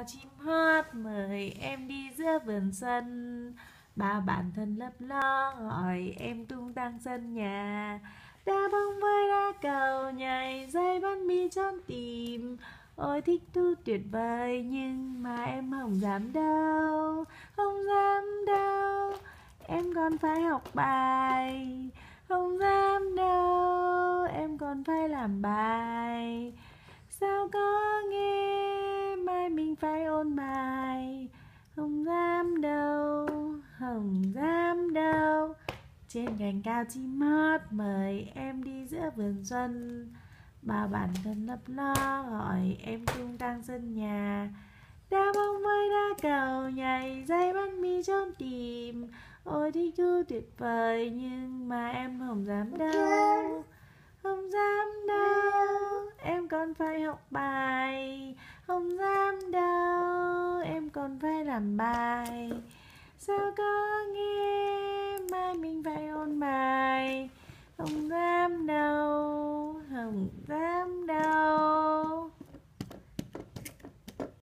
cao chim hót mời em đi giữa vườn xuân. Ba bạn thân lấp lo hỏi em tung tăng sân nhà. Đá bóng với đá cầu nhảy dây bắn bi trốn tìm. Ôi thích thú tuyệt vời nhưng mà em không dám đâu. Không dám đâu, em còn phải học bài. Không dám đâu, em còn phải làm bài. Sao có nghe mai mình phải ôn bài. Không dám đâu, không dám đâu. Trên cành cao chim hót mời em đi giữa vườn xuân. Ba bạn thân lấp lo hỏi em tung tăng sân nhà. Đá bóng với đá cầu nhảy dây bắn bi trốn tìm. Ôi thích thú tuyệt vời nhưng mà em không dám đâu. Không dám đâu, em còn phải học bài. Không dám đâu, em còn phải làm bài. Sao có nghe mai mình phải ôn bài. Không dám đâu, không dám đâu.